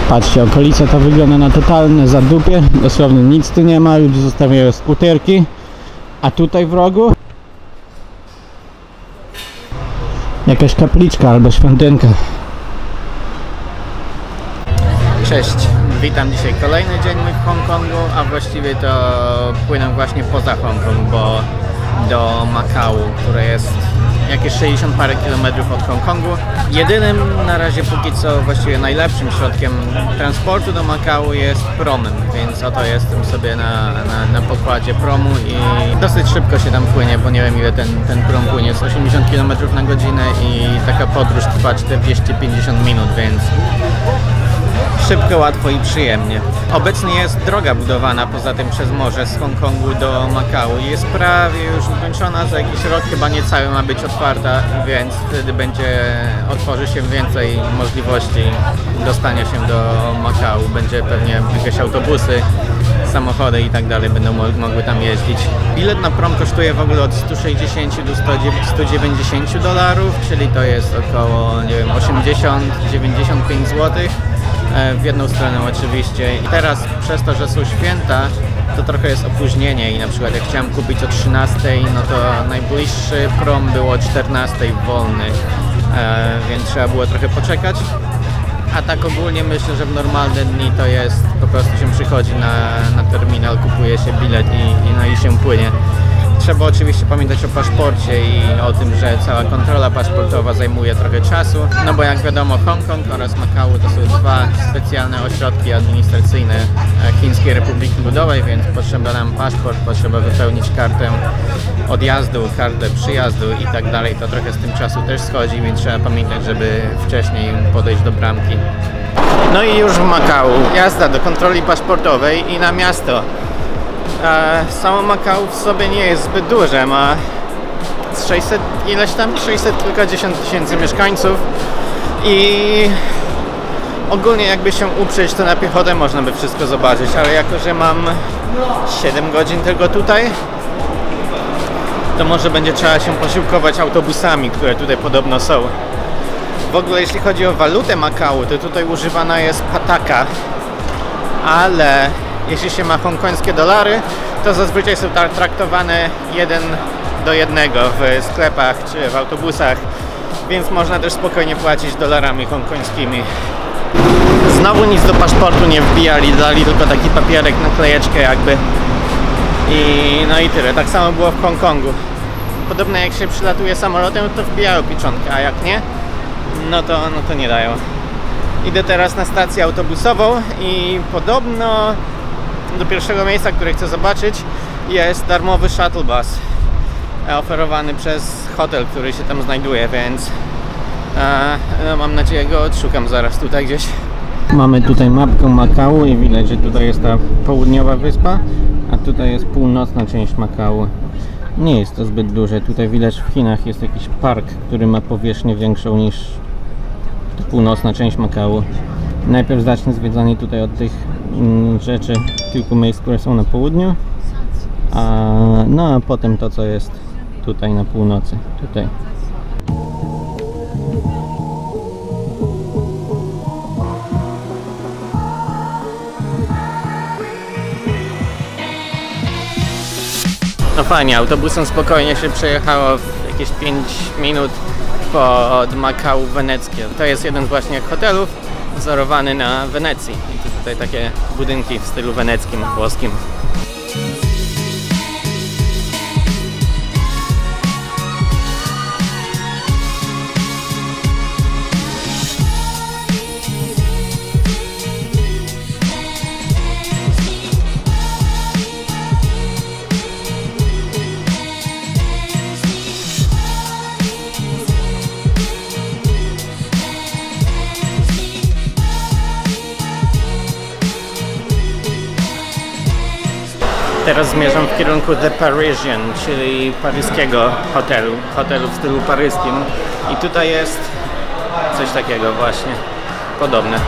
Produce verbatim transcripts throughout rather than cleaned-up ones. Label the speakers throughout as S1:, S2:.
S1: Patrzcie, okolica ta wygląda na totalne zadupie, dosłownie nic tu nie ma, ludzie zostawiają skuterki, a tutaj w rogu jakaś kapliczka albo świątynka. Cześć, witam dzisiaj kolejny dzień mój w Hongkongu, a właściwie to płynę właśnie poza Hongkong, bo do Makau, które jest jakieś sześćdziesiąt parę kilometrów od Hongkongu. Jedynym na razie póki co właściwie najlepszym środkiem transportu do Makau jest promem, więc oto jestem sobie na, na, na pokładzie promu i dosyć szybko się tam płynie, bo nie wiem ile ten, ten prom płynie, jest osiemdziesiąt kilometrów na godzinę i taka podróż trwa czterdzieści pięćdziesiąt minut, więc szybko, łatwo i przyjemnie. Obecnie jest droga budowana poza tym przez morze z Hongkongu do Makau i jest prawie już ukończona, za jakiś rok chyba niecały ma być otwarta, więc wtedy będzie, otworzy się więcej możliwości dostania się do Makau. Będzie pewnie jakieś autobusy, samochody i tak dalej będą mogły tam jeździć. Bilet na prom kosztuje w ogóle od stu sześćdziesięciu do stu dziewięćdziesięciu dolarów, czyli to jest około, nie wiem, osiemdziesiąt do dziewięćdziesięciu pięciu złotych. W jedną stronę oczywiście. I teraz przez to, że są święta, to trochę jest opóźnienie i na przykład jak chciałem kupić o trzynastej, no to najbliższy prom było o czternastej wolny, e, więc trzeba było trochę poczekać. A tak ogólnie myślę, że w normalne dni to jest, po prostu się przychodzi na, na terminal, kupuje się bilet i, i, no i się płynie. Trzeba oczywiście pamiętać o paszporcie i o tym, że cała kontrola paszportowa zajmuje trochę czasu, no bo jak wiadomo Hongkong oraz Makau to są dwa specjalne ośrodki administracyjne Chińskiej Republiki Ludowej, więc potrzeba nam paszport, potrzeba wypełnić kartę odjazdu, kartę przyjazdu i tak dalej. To trochę z tym czasu też schodzi, więc trzeba pamiętać, żeby wcześniej podejść do bramki. No i już w Makau jazda do kontroli paszportowej i na miasto. Samo Makau w sobie nie jest zbyt duże, ma sześćset, ileś tam, sześćset kilkadziesiąt tysięcy mieszkańców i ogólnie jakby się uprzeć, to na piechotę można by wszystko zobaczyć, ale jako, że mam siedem godzin tylko tutaj, to może będzie trzeba się posiłkować autobusami, które tutaj podobno są. W ogóle jeśli chodzi o walutę Makau, to tutaj używana jest pataka, ale jeśli się ma hongkońskie dolary, to zazwyczaj są traktowane jeden do jednego w sklepach czy w autobusach, więc można też spokojnie płacić dolarami hongkońskimi. Znowu nic do paszportu nie wbijali, dali tylko taki papierek, naklejeczkę jakby i no i tyle. Tak samo było w Hongkongu. Podobno jak się przylatuje samolotem, to wbijają pieczątkę, a jak nie, no to, no to nie dają. Idę teraz na stację autobusową i podobno do pierwszego miejsca, które chcę zobaczyć, jest darmowy shuttle bus oferowany przez hotel, który się tam znajduje, więc e, no mam nadzieję go odszukam zaraz tutaj gdzieś. Mamy tutaj mapkę Makau i widać, że tutaj jest ta południowa wyspa, a tutaj jest północna część Makau. Nie jest to zbyt duże. Tutaj widać w Chinach jest jakiś park, który ma powierzchnię większą niż północna część Makau. Najpierw zacznę zwiedzanie tutaj od tych mm, rzeczy, kilku miejsc, które są na południu, a, no a potem to, co jest tutaj na północy. Tutaj. No fajnie, autobusem spokojnie się przejechało w jakieś pięć minut pod Makau weneckie. To jest jeden z właśnie hotelów wzorowany na Wenecji. I to tutaj takie budynki w stylu weneckim, włoskim. Teraz zmierzam w kierunku The Parisian, czyli paryskiego hotelu, hotelu w stylu paryskim. I tutaj jest coś takiego właśnie, podobne.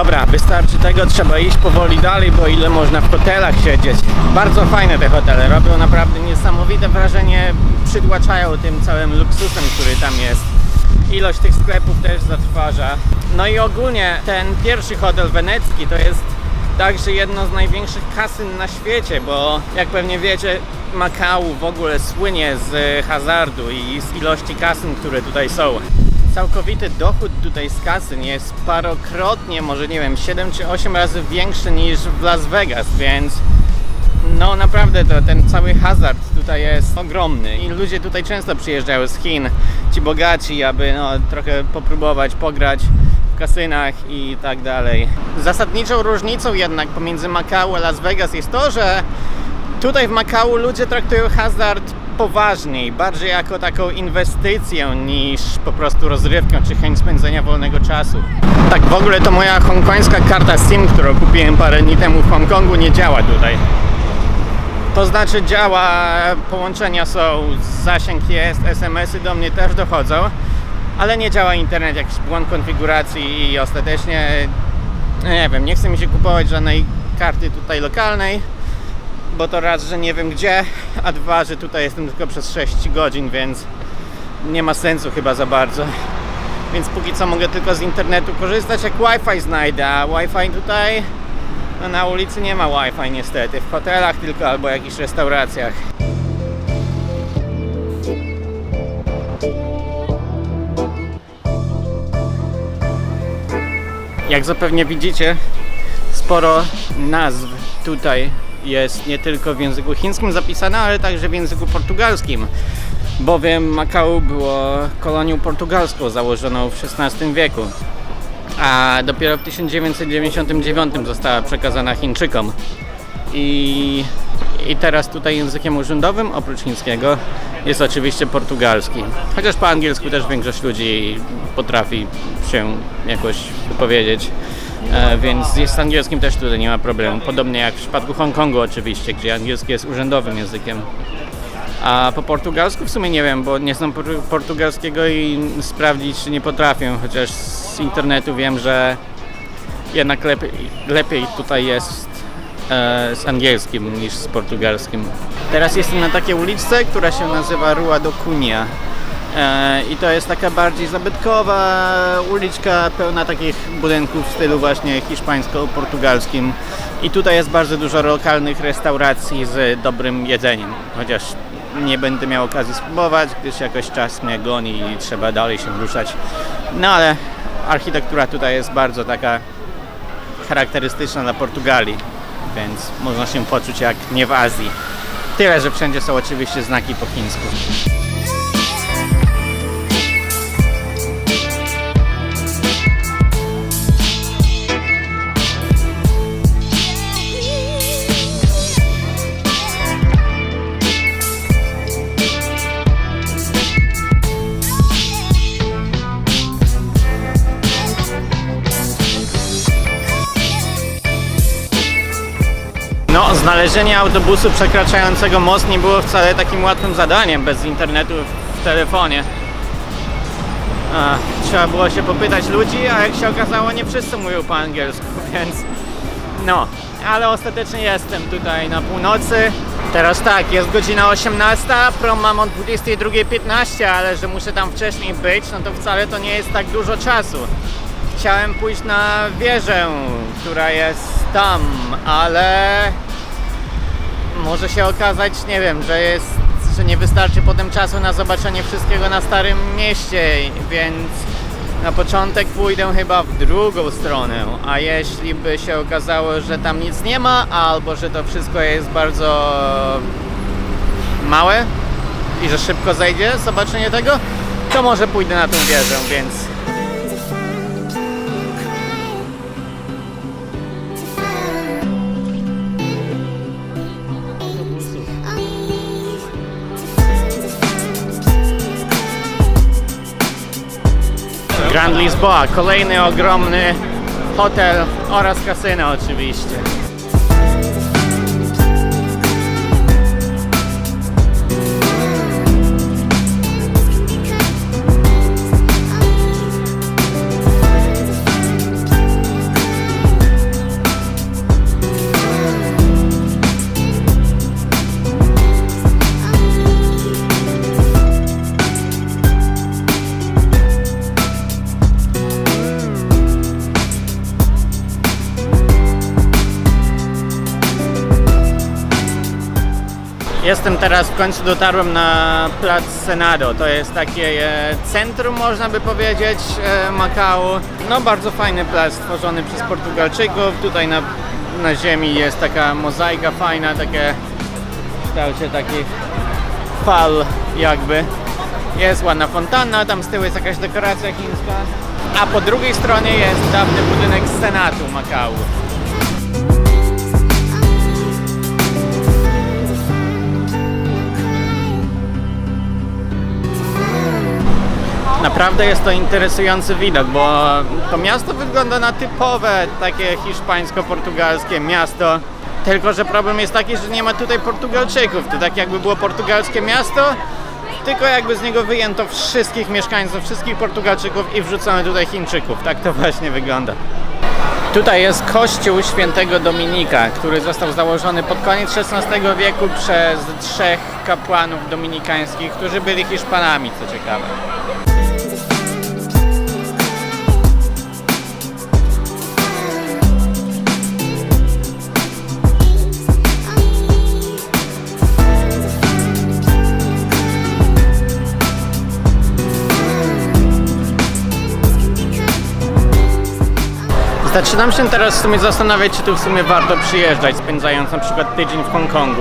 S1: Dobra, wystarczy tego, trzeba iść powoli dalej, bo ile można w hotelach siedzieć. Bardzo fajne te hotele, robią naprawdę niesamowite wrażenie, przytłaczają tym całym luksusem, który tam jest. Ilość tych sklepów też zatrważa. No i ogólnie ten pierwszy hotel wenecki to jest także jedno z największych kasyn na świecie, bo jak pewnie wiecie, Makau w ogóle słynie z hazardu i z ilości kasyn, które tutaj są. Całkowity dochód tutaj z kasyn jest parokrotnie, może nie wiem, siedem czy osiem razy większy niż w Las Vegas, więc no naprawdę to, ten cały hazard tutaj jest ogromny i ludzie tutaj często przyjeżdżają z Chin, ci bogaci, aby no, trochę popróbować pograć w kasynach i tak dalej. Zasadniczą różnicą jednak pomiędzy Makau a Las Vegas jest to, że tutaj w Makau ludzie traktują hazard poważniej, bardziej jako taką inwestycję niż po prostu rozrywkę czy chęć spędzenia wolnego czasu. Tak w ogóle to moja hongkońska karta SIM, którą kupiłem parę dni temu w Hongkongu, nie działa tutaj. To znaczy działa, połączenia są, zasięg jest, es em esy do mnie też dochodzą, ale nie działa internet, jakiś błąd konfiguracji i ostatecznie, nie wiem, nie chce mi się kupować żadnej karty tutaj lokalnej, bo to raz, że nie wiem gdzie, a dwa, że tutaj jestem tylko przez sześć godzin, więc nie ma sensu chyba za bardzo. Więc póki co mogę tylko z internetu korzystać, jak Wi-Fi znajdę, a Wi-Fi tutaj no na ulicy nie ma Wi-Fi niestety, w hotelach tylko albo jakichś restauracjach. Jak zapewne widzicie, sporo nazw tutaj jest nie tylko w języku chińskim zapisane, ale także w języku portugalskim, bowiem Makau było kolonią portugalską założoną w szesnastym wieku, a dopiero w tysiąc dziewięćset dziewięćdziesiątym dziewiątym została przekazana Chińczykom. I, I teraz tutaj językiem urzędowym, oprócz chińskiego, jest oczywiście portugalski. Chociaż po angielsku też większość ludzi potrafi się jakoś wypowiedzieć. E, więc z angielskim też tutaj nie ma problemu. Podobnie jak w przypadku Hongkongu oczywiście, gdzie angielski jest urzędowym językiem. A po portugalsku w sumie nie wiem, bo nie znam portugalskiego i sprawdzić nie potrafię, chociaż z internetu wiem, że jednak lepiej, lepiej tutaj jest e, z angielskim niż z portugalskim. Teraz jestem na takiej uliczce, która się nazywa Rua do Cunha. I to jest taka bardziej zabytkowa uliczka, pełna takich budynków w stylu właśnie hiszpańsko-portugalskim. I tutaj jest bardzo dużo lokalnych restauracji z dobrym jedzeniem, chociaż nie będę miał okazji spróbować, gdyż jakoś czas mnie goni i trzeba dalej się ruszać. No ale architektura tutaj jest bardzo taka charakterystyczna dla Portugalii, więc można się poczuć jak nie w Azji. Tyle, że wszędzie są oczywiście znaki po chińsku. No, znalezienie autobusu przekraczającego most nie było wcale takim łatwym zadaniem bez internetu w telefonie. A, trzeba było się popytać ludzi, a jak się okazało, nie wszyscy mówią po angielsku, więc no, ale ostatecznie jestem tutaj na północy. Teraz tak, jest godzina osiemnasta, prom mam o dwudziestej drugiej piętnaście, ale że muszę tam wcześniej być, no to wcale to nie jest tak dużo czasu. Chciałem pójść na wieżę, która jest tam, ale może się okazać, nie wiem, że jest, że nie wystarczy potem czasu na zobaczenie wszystkiego na Starym Mieście, więc na początek pójdę chyba w drugą stronę, a jeśli by się okazało, że tam nic nie ma, albo że to wszystko jest bardzo małe i że szybko zejdzie zobaczenie tego, to może pójdę na tą wieżę, więc Grand Lisboa, kolejny ogromny hotel oraz kasyno oczywiście. Jestem teraz, w końcu dotarłem na plac Senado. To jest takie e, centrum, można by powiedzieć, e, Makału. No bardzo fajny plac stworzony przez Portugalczyków. Tutaj na, na ziemi jest taka mozaika fajna, takie w kształcie takich fal jakby. Jest ładna fontanna, tam z tyłu jest jakaś dekoracja chińska. A po drugiej stronie jest dawny budynek Senatu Makału. Naprawdę jest to interesujący widok, bo to miasto wygląda na typowe takie hiszpańsko-portugalskie miasto. Tylko że problem jest taki, że nie ma tutaj Portugalczyków. To tak jakby było portugalskie miasto, tylko jakby z niego wyjęto wszystkich mieszkańców, wszystkich Portugalczyków i wrzucono tutaj Chińczyków. Tak to właśnie wygląda. Tutaj jest kościół świętego Dominika, który został założony pod koniec szesnastego wieku przez trzech kapłanów dominikańskich, którzy byli Hiszpanami, co ciekawe. Zaczynam się teraz w sumie zastanawiać, czy tu w sumie warto przyjeżdżać, spędzając na przykład tydzień w Hongkongu.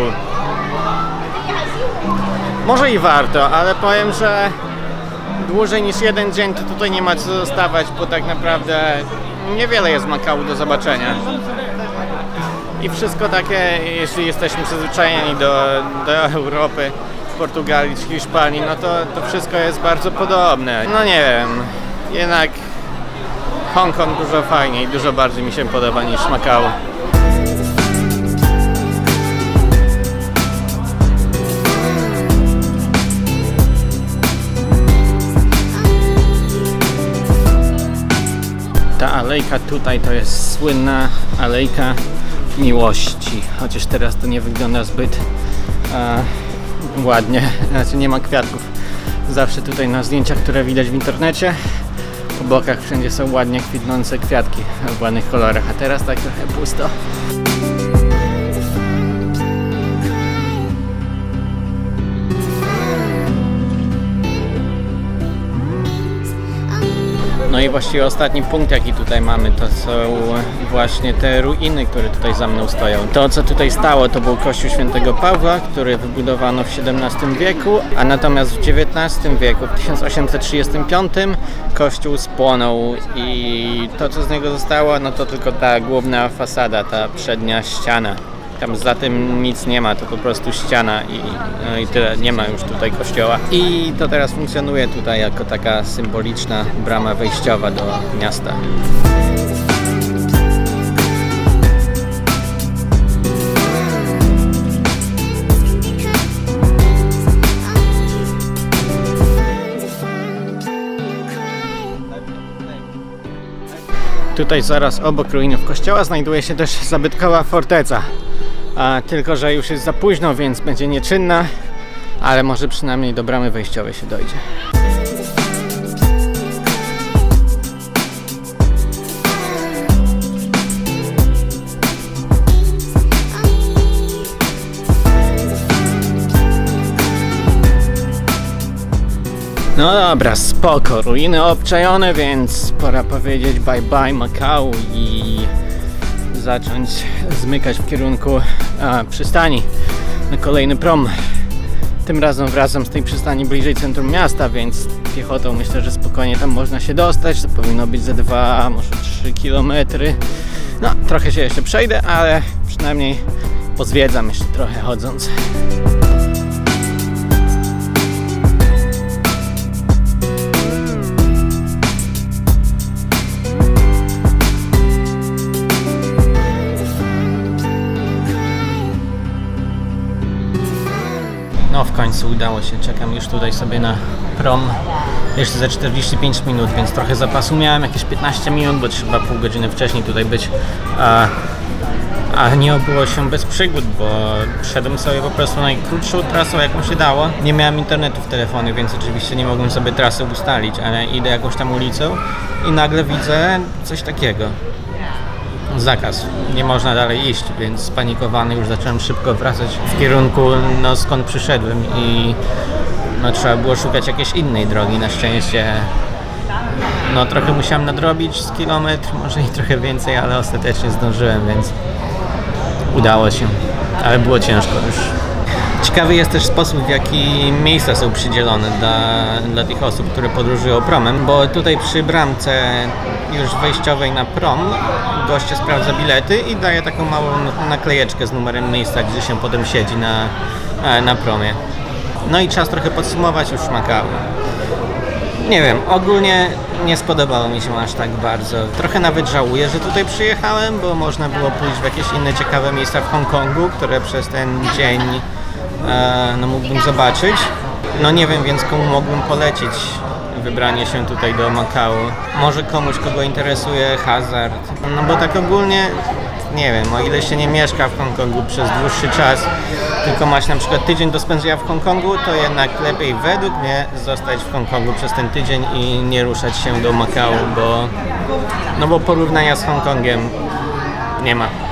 S1: Może i warto, ale powiem, że dłużej niż jeden dzień to tutaj nie ma co zostawać, bo tak naprawdę niewiele jest w Makału do zobaczenia. I wszystko takie, jeśli jesteśmy przyzwyczajeni do, do Europy, Portugalii czy Hiszpanii, no to, to wszystko jest bardzo podobne. No nie wiem, jednak Hongkong dużo fajniej, dużo bardziej mi się podoba niż Makał. Ta alejka tutaj to jest słynna alejka miłości, chociaż teraz to nie wygląda zbyt e, ładnie, znaczy nie ma kwiatków. Zawsze tutaj na zdjęciach, które widać w internecie, po bokach wszędzie są ładnie kwitnące kwiatki w ładnych kolorach, a teraz tak trochę pusto. No i właściwie ostatni punkt, jaki tutaj mamy, to są właśnie te ruiny, które tutaj za mną stoją. To, co tutaj stało, to był kościół świętego Pawła, który wybudowano w siedemnastym wieku, a natomiast w dziewiętnastym wieku, w tysiąc osiemset trzydziestym piątym, kościół spłonął i to, co z niego zostało, no to tylko ta główna fasada, ta przednia ściana. Tam za tym nic nie ma, to po prostu ściana i, no i tyle, nie ma już tutaj kościoła. I to teraz funkcjonuje tutaj jako taka symboliczna brama wejściowa do miasta. Tutaj zaraz obok ruinów kościoła znajduje się też zabytkowa forteca. A, tylko że już jest za późno, więc będzie nieczynna, ale może przynajmniej do bramy wejściowej się dojdzie. No dobra, spoko, ruiny obczajone, więc pora powiedzieć bye bye Makał i zacząć zmykać w kierunku a, przystani na kolejny prom. Tym razem wracam z tej przystani bliżej centrum miasta, więc piechotą myślę, że spokojnie tam można się dostać. To powinno być ze dwa, może trzy kilometry. No, trochę się jeszcze przejdę, ale przynajmniej pozwiedzam jeszcze trochę chodząc. No w końcu udało się, czekam już tutaj sobie na prom jeszcze za czterdzieści pięć minut, więc trochę zapasu miałem, jakieś piętnaście minut, bo trzeba pół godziny wcześniej tutaj być, a, a nie obyło się bez przygód, bo szedłem sobie po prostu najkrótszą trasą, jaką się dało. Nie miałem internetu w telefonie, więc oczywiście nie mogłem sobie trasy ustalić, ale idę jakąś tam ulicą i nagle widzę coś takiego. zakaz. Nie można dalej iść, więc spanikowany już zacząłem szybko wracać w kierunku, no, skąd przyszedłem i no, trzeba było szukać jakiejś innej drogi. Na szczęście no, trochę musiałem nadrobić z kilometr, może i trochę więcej, ale ostatecznie zdążyłem, więc udało się, ale było ciężko już. Ciekawy jest też sposób, w jaki miejsca są przydzielone dla, dla tych osób, które podróżują promem, bo tutaj przy bramce już wejściowej na prom goście sprawdza bilety i daje taką małą naklejeczkę z numerem miejsca, gdzie się potem siedzi na, na promie. No i czas trochę podsumować już Makao. Nie wiem, ogólnie nie spodobało mi się aż tak bardzo. Trochę nawet żałuję, że tutaj przyjechałem, bo można było pójść w jakieś inne ciekawe miejsca w Hongkongu, które przez ten dzień e, no, mógłbym zobaczyć. No nie wiem, więc komu mógłbym polecić wybranie się tutaj do Makao. Może komuś, kogo interesuje hazard. No bo tak ogólnie, nie wiem, o ile się nie mieszka w Hongkongu przez dłuższy czas, tylko masz na przykład tydzień do spędzenia w Hongkongu, to jednak lepiej według mnie zostać w Hongkongu przez ten tydzień i nie ruszać się do Makao, bo, no bo porównania z Hongkongiem nie ma.